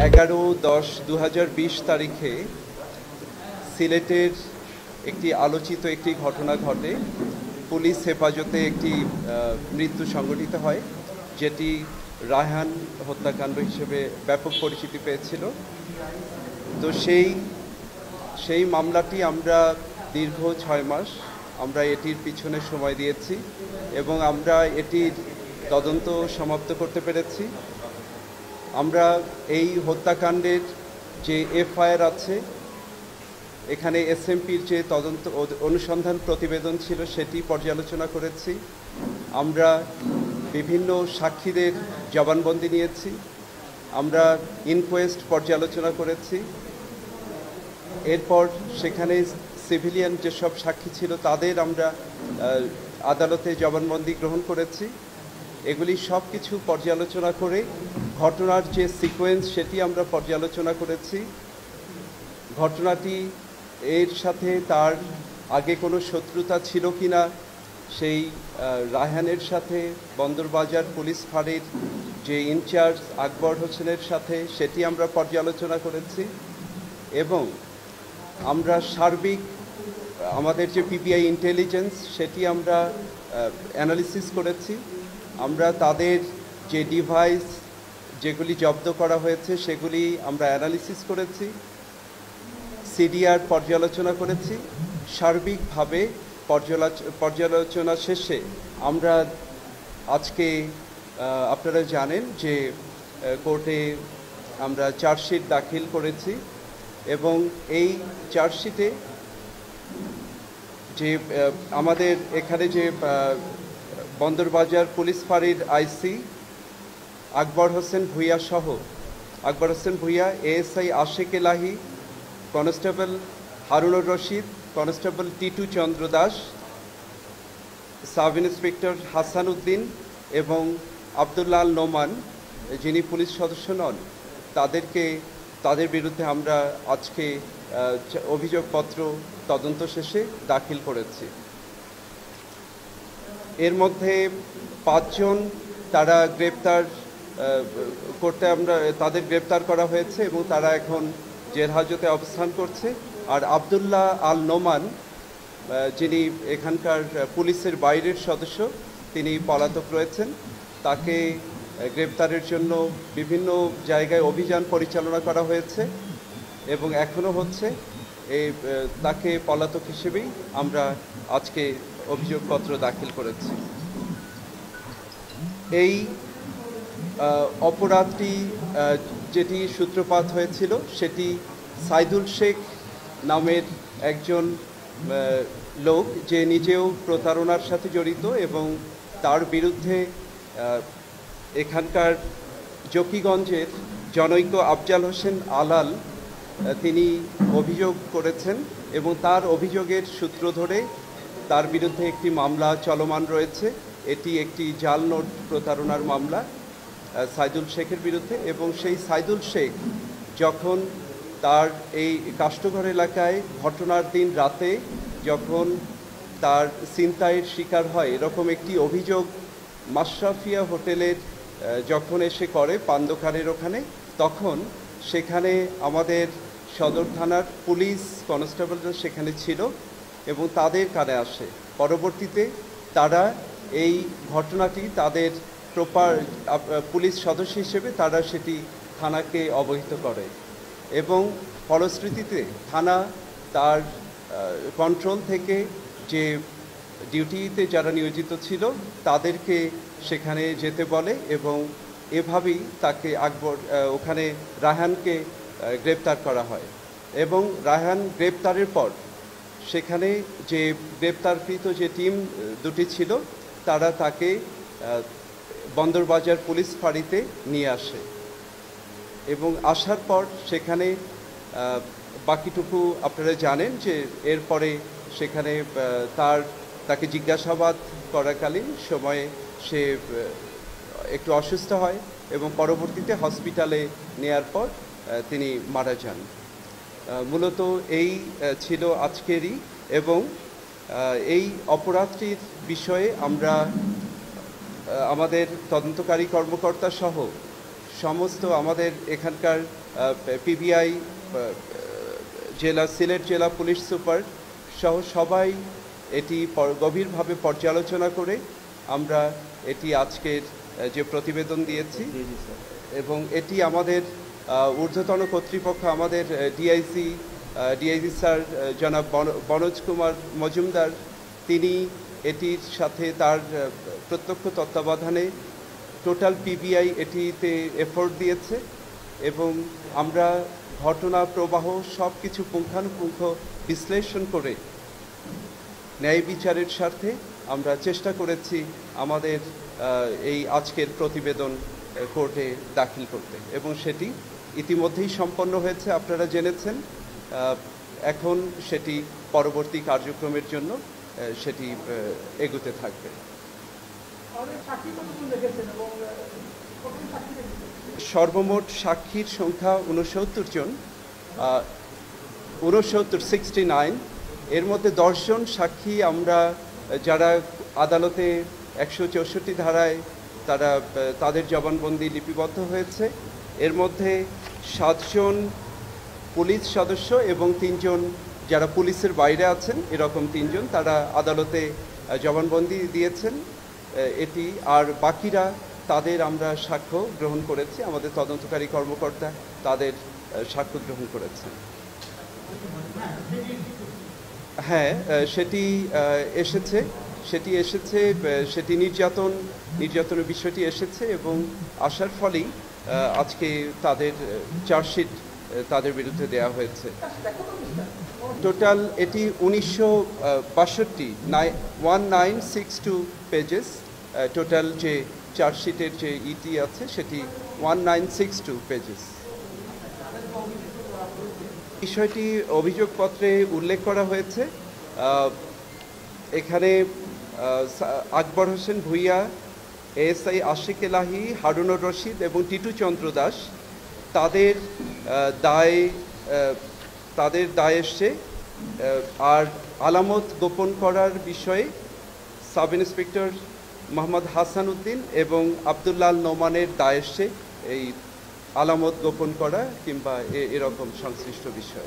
11-10-2020 তারিখে সিলেটের একটি আলোচিত একটি ঘটনা ঘটে। পুলিশ হেফাজতে একটি মৃত্যু সংঘটিত হয়, যেটি রায়হান হত্যাকাণ্ড হিসেবে ব্যাপক পরিচিতি পেয়েছিল। তো সেই মামলাটি আমরা দীর্ঘ 6 মাস আমরা এটির পিছনে সময় দিয়েছি এবং আমরা এটির তদন্ত সমাপ্ত করতে পেরেছি। আমরা এই হত্যাকাণ্ডের যে এফআইআর আছে, এখানে এসএমপির যে তদন্ত অনুসন্ধান প্রতিবেদন ছিল সেটি পর্যালোচনা করেছি। আমরা বিভিন্ন সাক্ষীদের জবানবন্দি নিয়েছি, আমরা ইনকোয়েস্ট পর্যালোচনা করেছি। এরপর সেখানে সিভিলিয়ান যেসব সাক্ষী ছিল তাদের আমরা আদালতে জবানবন্দি গ্রহণ করেছি। এগুলি সব কিছু পর্যালোচনা করে ঘটনার যে সিকোয়েন্স সেটি আমরা পর্যালোচনা করেছি। ঘটনাটি এর সাথে তার আগে কোনো শত্রুতা ছিল কি না, সেই রায়হানের সাথে বন্দরবাজার পুলিশ ফাঁড়ির যে ইনচার্জ আকবর হোসেনের সাথে সেটি আমরা পর্যালোচনা করেছি এবং আমরা সার্বিক আমাদের যে পিবিআই ইন্টেলিজেন্স সেটি আমরা অ্যানালিসিস করেছি। আমরা তাদের যে ডিভাইস যেগুলি জব্দ করা হয়েছে সেগুলি আমরা অ্যানালিসিস করেছি, সিডিআর পর্যালোচনা করেছি। সার্বিকভাবে পর্যালোচনা শেষে আমরা আজকে আপনারা জানেন যে কোর্টে আমরা চার্জশিট দাখিল করেছি এবং এই চার্জশিটে যে আমাদের এখানে যে বন্দরবাজার পুলিশ ফাঁড়ির আইসি আকবর হোসেন ভূঁইয়া সহ আকবর Hossain Bhuiyan, ASI Ashek Elahi, constable Harunur Rashid, constable Titu Chandra Das, sub inspector Hasan Uddin এবং আবদুল্লাহ আল নোমান যিনি পুলিশ সদস্য নন, তাদের বিরুদ্ধে আমরা আজকে অভিযোগপত্র তদন্ত শেষে দাখিল করেছি। এর মধ্যে 5 জন তারা গ্রেপ্তার করতে তাদের গ্রেপ্তার করা হয়েছে এবং তারা এখন জেল হাজতে অবস্থান করছে। আর আবদুল্লাহ আল নোমান যিনি এখানকার পুলিশের বাইরের সদস্য, তিনি পলাতক রয়েছেন। তাকে গ্রেপ্তারের জন্য বিভিন্ন জায়গায় অভিযান পরিচালনা করা হয়েছে এবং এখনও হচ্ছে। তাকে পলাতক হিসেবেই আমরা আজকে অভিযোগপত্র দাখিল করেছি। এই অপরাধটি যেটি সূত্রপাত হয়েছিল সেটি সাইদুল শেখ নামের একজন লোক, যে নিজেও প্রতারণার সাথে জড়িত এবং তার বিরুদ্ধে এখানকার জকিগঞ্জের জনৈক আফজাল হোসেন আলাল তিনি অভিযোগ করেছেন এবং তার অভিযোগের সূত্র ধরে তার বিরুদ্ধে একটি মামলা চলমান রয়েছে। এটি একটি জাল নোট প্রতারণার মামলা সাইদুল শেখের বিরুদ্ধে। এবং সেই সাইদুল শেখ যখন তার এই কাষ্টঘর এলাকায় ঘটনার দিন রাতে যখন তার ছিনতাইয়ের শিকার হয়, এরকম একটি অভিযোগ মাশরাফিয়া হোটেলের যখন এসে করে পান্দোকারের ওখানে, তখন সেখানে আমাদের সদর থানার পুলিশ কনস্টেবলরা সেখানে ছিল এবং তাদের কানে আসে। পরবর্তীতে তারা এই ঘটনাটি তাদের পুলিশ সদস্য হিসেবে তারা সেটি থানাকে অবহিত করে এবং ফলশ্রুতিতে থানা তার কন্ট্রোল থেকে যে ডিউটিতে যারা নিয়োজিত ছিল তাদেরকে সেখানে যেতে বলে এবং এভাবেই তাকে ওখানে রায়হানকে গ্রেপ্তার করা হয়। এবং রায়হান গ্রেপ্তারের পর সেখানে যে গ্রেপ্তারকৃত যে টিম দুটি ছিল তারা তাকে বন্দরবাজার পুলিশ ফাঁড়িতে নিয়ে আসে এবং আসার পর সেখানে বাকিটুকু আপনারা জানেন যে এরপরে সেখানে তাকে জিজ্ঞাসাবাদ করাকালীন সময়ে সে একটু অসুস্থ হয় এবং পরবর্তীতে হসপিটালে নেয়ার পর তিনি মারা যান। মূলত এই ছিল আজকেরই। এবং এই অপরাধটির বিষয়ে আমরা আমাদের তদন্তকারী কর্মকর্তা সহ সমস্ত আমাদের এখানকার পিবিআই, সিলেট জেলা পুলিশ সুপার সহ সবাই এটি গভীরভাবে পর্যালোচনা করে আমরা এটি আজকের যে প্রতিবেদন দিয়েছি এবং এটি আমাদের ঊর্ধ্বতন কর্তৃপক্ষ, আমাদের ডিআইজি স্যার জনাব বনোজ কুমার মজুমদার, তিনি এটির সাথে তার প্রত্যক্ষ তত্ত্বাবধানে টোটাল পিবিআই এটিতে এফোর্ট দিয়েছে এবং আমরা ঘটনা প্রবাহ সব কিছু পুঙ্খানুপুঙ্খ বিশ্লেষণ করে ন্যায় বিচারের স্বার্থে আমরা চেষ্টা করেছি আমাদের এই আজকের প্রতিবেদন কোর্টে দাখিল করতে এবং সেটি ইতিমধ্যেই সম্পন্ন হয়েছে, আপনারা জেনেছেন। এখন সেটি পরবর্তী কার্যক্রমের জন্য সেটি এগোতে থাকবে। সর্বমোট সাক্ষীর সংখ্যা 69 জন, 69 এর মধ্যে 10 জন সাক্ষী আমরা যারা আদালতে 164 ধারায় তাদের জবানবন্দি লিপিবদ্ধ হয়েছে। এর মধ্যে 7 জন পুলিশ সদস্য এবং 3 জন যারা পুলিশের বাইরে আছেন, এরকম 3 জন তারা আদালতে জবানবন্দি দিয়েছেন এটি। আর বাকিরা তাদের আমরা সাক্ষ্য গ্রহণ করেছি, আমাদের তদন্তকারী কর্মকর্তা তাদের সাক্ষ্য গ্রহণ করেছেন। হ্যাঁ, সেটি এসেছে সেটি নির্যাতনের বিষয়টি এসেছে এবং আসার ফলেই আজকে তাদের চার্জশিট তাদের বিরুদ্ধে দেওয়া হয়েছে। টোটাল এটি 1962 পেজেস, টোটাল যে চার্জশিটের যে ইটি আছে সেটি 1962 পেজেস। বিষয়টি অভিযোগপত্রে উল্লেখ করা হয়েছে। এখানে আকবর হোসেন ভূঁইয়া, এএসআই আশিক এলাহি, হারুনুর রশিদ এবং টিটু চন্দ্র দাস তাদের দায় এসছে। আর আলামত গোপন করার বিষয়ে সাব ইন্সপেক্টর মোহাম্মদ হাসান উদ্দিন এবং আবদুল্লাল নোমানের দায় এসছে এই আলামত গোপন করা কিংবা এরকম সংশ্লিষ্ট বিষয়।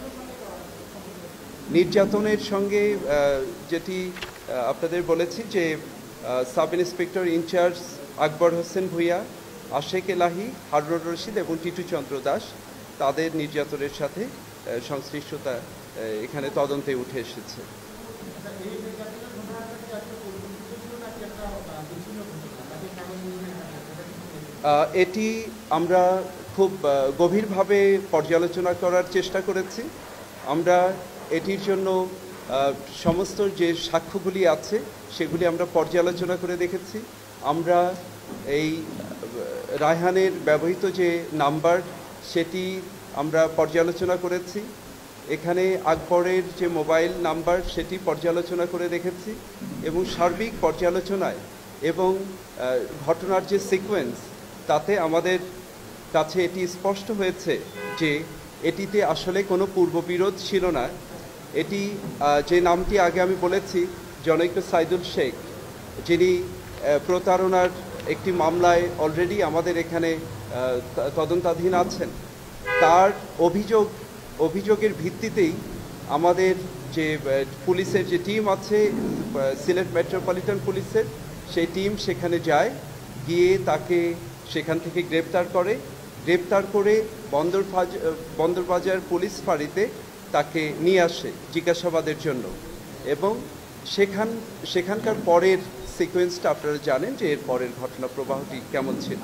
নির্যাতনের সঙ্গে যেটি আপনাদের বলেছি যে sub inspector incharge Akbar Hossain Bhuiyan, Ashiq Elahi, Harunur Rashid এবং টিটু চন্দ্র দাস তাদের নির্যাতনের সাথে সংশ্লিষ্টতা এখানে তদন্তে উঠে এসেছে। এটি আমরা খুব গভীরভাবে পর্যালোচনা করার চেষ্টা করেছি। আমরা এটির জন্য সমস্ত যে সাক্ষ্যগুলি আছে সেগুলি আমরা পর্যালোচনা করে দেখেছি। আমরা এই রায়হানের ব্যবহৃত যে নাম্বার সেটি আমরা পর্যালোচনা করেছি। এখানে আকবরের যে মোবাইল নাম্বার সেটি পর্যালোচনা করে দেখেছি এবং সার্বিক পর্যালোচনায় এবং ঘটনার যে সিকোয়েন্স তাতে আমাদের কাছে এটি স্পষ্ট হয়েছে যে এটিতে আসলে কোনো পূর্ববিরোধ ছিল না। এটি যে নামটি আগে আমি বলেছি, জনৈক সাইদুল শেখ, যিনি প্রতারণার একটি মামলায় অলরেডি আমাদের এখানে তদন্তাধীন আছেন, তার অভিযোগের ভিত্তিতেই আমাদের যে পুলিশের যে টিম আছে সিলেট মেট্রোপলিটন পুলিশের, সেই টিম সেখানে যায়, গিয়ে তাকে সেখান থেকে গ্রেপ্তার করে বন্দরবাজার পুলিশ ফাঁড়িতে তাকে নিয়ে আসে জিজ্ঞাসাবাদের জন্য। এবং সেখানকার পরের সিকোয়েন্সটা আপনারা জানেন যে এর পরের ঘটনা প্রবাহটি কেমন ছিল।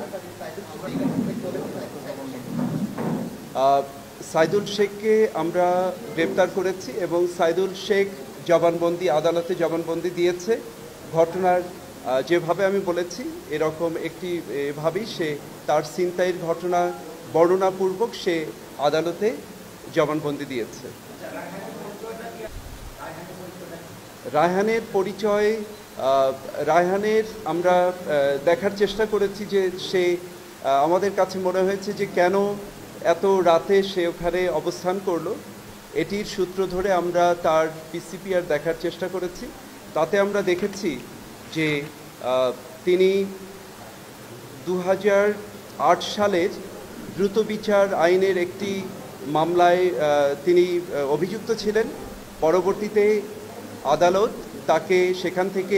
সাইদুল শেখকে আমরা গ্রেপ্তার করেছি এবং সাইদুল শেখ আদালতে জবানবন্দি দিয়েছে। ঘটনার যেভাবে আমি বলেছি এরকম একটি এভাবেই সে তার ছিনতাইয়ের ঘটনা বর্ণনাপূর্বক সে আদালতে জবানবন্দি দিয়েছে। রায়হানের আমরা দেখার চেষ্টা করেছি যে সে আমাদের কাছে মনে হয়েছে যে কেন এত রাতে সে ওখানে অবস্থান করলো। এটির সূত্র ধরে আমরা তার পিসিপিআর দেখার চেষ্টা করেছি। তাতে আমরা দেখেছি যে তিনি সালের দ্রুত বিচার আইনের একটি মামলায় তিনি অভিযুক্ত ছিলেন। পরবর্তীতে আদালত তাকে সেখান থেকে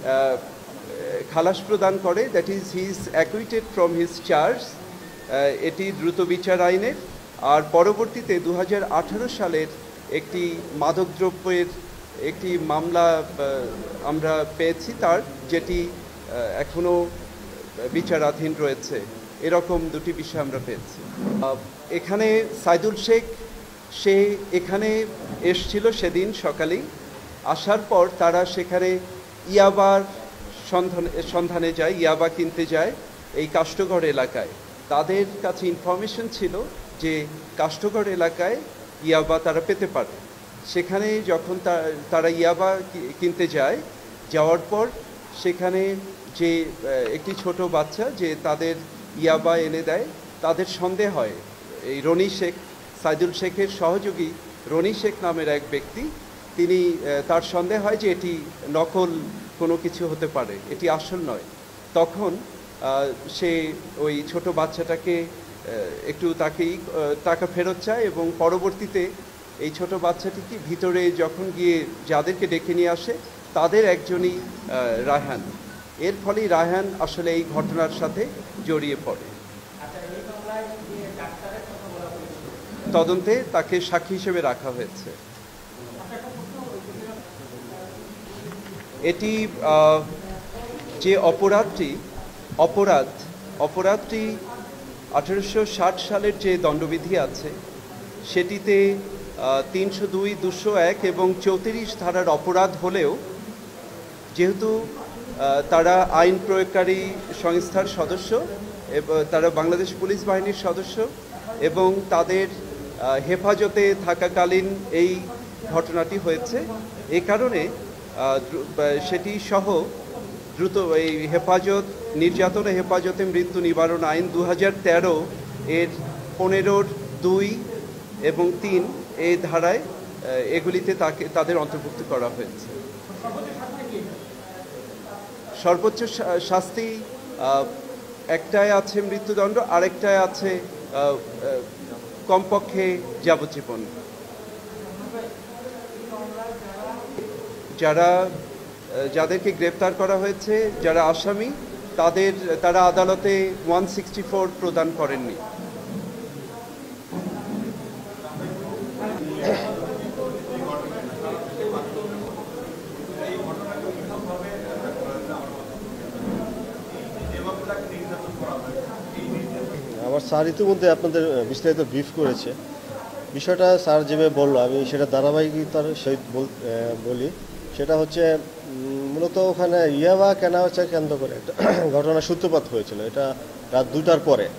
খালাস প্রদান করে, that is he is acquitted from his charge. এটি দ্রুত বিচার আইনের। আর পরবর্তীতে 2018 সালের একটি মাদকদ্রব্যের একটি মামলা আমরা পেয়েছি তার, যেটি এখনও বিচারাধীন রয়েছে। এরকম দুটি বিষয় আমরা পেয়েছি। এখানে সাইদুল শেখ সে এখানে এসছিল সেদিন সকালেই। আসার পর তারা সেখানে ইয়াবার সন্ধানে যায়, ইয়াবা কিনতে যায় এই কাষ্টগড় এলাকায়। তাদের কাছে ইনফরমেশন ছিল যে কাষ্টগড় এলাকায় ইয়াবা তারা পেতে পারে। সেখানে যখন তারা ইয়াবা কিনতে যায়, যাওয়ার পর সেখানে যে একটি ছোট বাচ্চা যে তাদের ইয়াবা এনে দেয়, তাদের সন্দেহ হয় এই রনি শেখ, সাইদুল শেখের সহযোগী রনি শেখ নামের এক ব্যক্তি, তিনি তার সন্দেহ হয় যে এটি নকল কোনো কিছু হতে পারে, এটি আসল নয়। তখন সে ওই ছোট বাচ্চাটাকে একটু টাকা ফেরত চায় এবং পরবর্তীতে এই ছোট বাচ্চাটিকে ভিতরে যখন গিয়ে যাদেরকে ডেকে নিয়ে আসে তাদের একজনই রায়হান। এর ফলেই রায়হান আসলে এই ঘটনার সাথে জড়িয়ে পড়ে। তদন্তে তাকে সাক্ষী হিসেবে রাখা হয়েছে। এটি যে অপরাধটি 1860 সালের যে দণ্ডবিধি আছে সেটিতে 302, 201 এবং 34 ধারার অপরাধ হলেও যেহেতু তারা আইন প্রয়োগকারী সংস্থার সদস্য, তারা বাংলাদেশ পুলিশ বাহিনীর সদস্য এবং তাদের হেফাজতে থাকাকালীন এই ঘটনাটি হয়েছে, এই কারণে সেটি সহ দ্রুত এই নির্যাতন হেফাজতে মৃত্যু নিবারণ আইন 2013 এর 15(2) এবং 3 এই ধারায় এগুলিতে তাদের অন্তর্ভুক্ত করা হয়েছে। সর্বোচ্চ শাস্তি একটায় আছে মৃত্যুদণ্ড, আরেকটায় আছে কমপক্ষে যাবজ্জীবন। যাদেরকে গ্রেপ্তার করা হয়েছে, যারা আসামি, তারা আদালতে 164 প্রদান করেননি। আমার স্যার ইতিমধ্যে আপনাদের বিস্তারিত ব্রিফ করেছে। বিষয়টা স্যার যেভাবে বললো আমি সেটা ধারাবাহিকতার সহিত বলি। সেটা হচ্ছে মূলত ওখানে ইয়াবা কেনা হচ্ছে কেন্দ্র করে একটা ঘটনার সূত্রপাত হয়েছিল। এটা রাত 2টার পরে।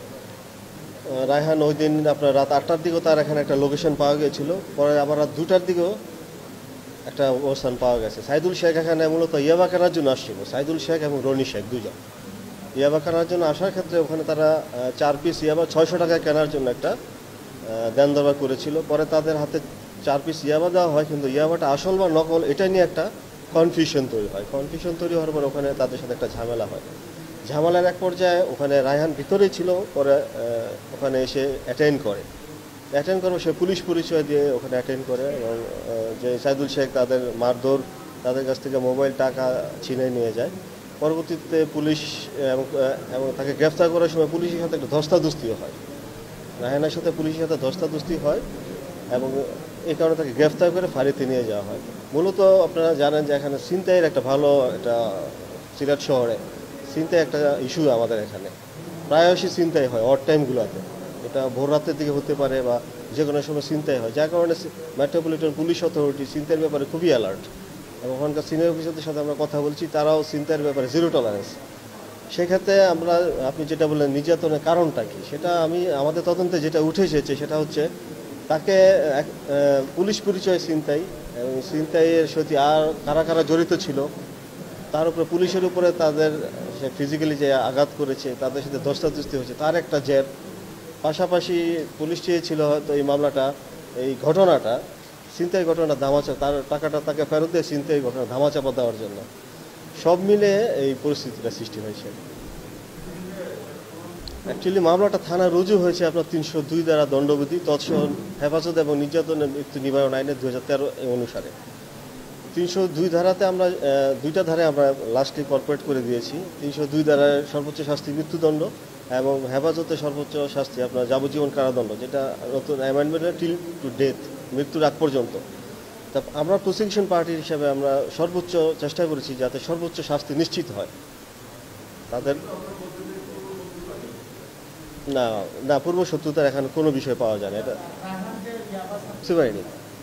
রায়হান ওই দিন আপনার রাত 8টার দিকেও তার এখানে একটা লোকেশন পাওয়া গিয়েছিল, পরে আবার রাত 2টার দিকেও একটা অবস্থান পাওয়া গেছে। সাইদুল শেখ এখানে মূলত ইয়াবা কেনার জন্য আসছিল, সাইদুল শেখ এবং রনি শেখ দুজন। ইয়াবা কেনার জন্য আসার ক্ষেত্রে ওখানে তারা 4 পিস ইয়াবা 600 টাকায় কেনার জন্য একটা দেন দরবার করেছিল। পরে তাদের হাতে 4 পিস ইয়াবা দেওয়া হয়, কিন্তু ইয়াবাটা আসল বা নকল এটা নিয়ে একটা কনফিউশন তৈরি হয়। কনফিউশন তৈরি হওয়ার পর ওখানে তাদের সাথে একটা ঝামেলা হয়। ঝামেলার এক পর্যায়ে ওখানে রায়হান ভিতরেই ছিল, পরে ওখানে এসে অ্যাটেন্ড করে সে পুলিশ পরিচয় দিয়ে ওখানে অ্যাটেন্ড করে এবং যে সাইদুল শেখ তাদের মারধর, তাদের কাছ থেকে মোবাইল, টাকা ছিনিয়ে নিয়ে যায়। পরবর্তীতে পুলিশ এবং তাকে গ্রেফতার করার সময় পুলিশের সাথে একটা ধস্তাধস্তিও হয়। রায়হানের সাথে পুলিশের সাথে ধস্তাধস্তি হয় এবং এই কারণে তাকে গ্রেফতার করে ফাঁড়িতে নিয়ে যাওয়া হয়। মূলত আপনারা জানেন যে এখানে ছিনতাইয়ের একটা ভালো একটা সিলেট শহরে ছিনতাই একটা ইস্যু আমাদের এখানে প্রায়শই ছিনতাই হয় অড টাইমগুলোতে। এটা ভোর রাতের দিকে হতে পারে বা যে কোনো সময় ছিনতাই হয়, যার কারণে মেট্রোপলিটন পুলিশ অথরিটি ছিনতাইয়ের ব্যাপারে খুবই অ্যালার্ট এবং ওখানকার সিনিয়র অফিসারদের সাথে আমরা কথা বলছি, তারাও ছিনতাইয়ের ব্যাপারে জিরো টলারেন্স। সেক্ষেত্রে আপনি যেটা বললেন নির্যাতনের কারণটা কি, সেটা আমাদের তদন্তে যেটা উঠে এসেছে সেটা হচ্ছে তাকে পুলিশ পরিচয় ছিনতাই এবং ছিনতাইয়ের সাথে আর কারা কারা জড়িত ছিল তার উপরে পুলিশের উপরে তাদের ফিজিক্যালি যে আঘাত করেছে, তাদের সাথে ধস্তাধস্তি হয়েছে, তার একটা জের। পাশাপাশি পুলিশ চেয়েছিল হয়তো এই মামলাটা, এই ঘটনাটা ছিনতাই ঘটনা ধামাচাপা, তার টাকাটা তাকে ফেরত দিয়ে ছিনতাই ঘটনা ধামাচাপা দেওয়ার জন্য। সব মিলে এই পরিস্থিতিটা সৃষ্টি হয়েছে। অ্যাকচুয়ালি মামলাটা থানা রুজু হয়েছে আপনার 302 দ্বারা দণ্ডবিধি তৎসহ হেফাজত এবং নির্যাতনের মৃত্যু নিবারণ আইনের 2013 অনুসারে 302 ধারাতে আমরা দুইটা ধারে আমরা লাস্টলি কর্পোরেট করে দিয়েছি। 302 ধারার সর্বোচ্চ শাস্তি মৃত্যুদণ্ড এবং হেফাজতে সর্বোচ্চ শাস্তি আপনার যাবজ্জীবন কারাদণ্ড, যেটা নতুন অ্যামেন্ডমেন্টের টিল টু ডেথ, মৃত্যুর আগ পর্যন্ত। তা আমরা প্রসিকিউশন পার্টি হিসেবে আমরা সর্বোচ্চ চেষ্টা করেছি যাতে সর্বোচ্চ শাস্তি নিশ্চিত হয় তাদের। না না, পূর্ব শত্রুতার এখানে কোনো বিষয় পাওয়া যায় না, এটা বুঝতে পারিনি।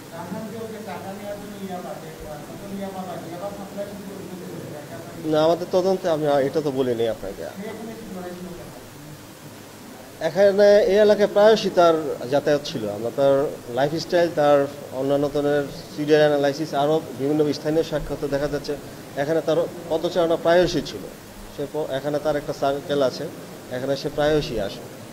না, আমাদের তদন্তে আমি এটা তো বলিনি আপনাকে। এখানে এই এলাকায় প্রায়শই তার যাতায়াত ছিল, আমরা তার লাইফস্টাইল, তার অন্যান্য ধরনের সিরিয়াল অ্যানালাইসিস, আরও বিভিন্ন স্থানীয় সাক্ষাৎ দেখা যাচ্ছে এখানে তার পদচারণা প্রায়শই ছিল। এখানে তার একটা সার্কেল আছে, এখানে সে প্রায়শই আসে।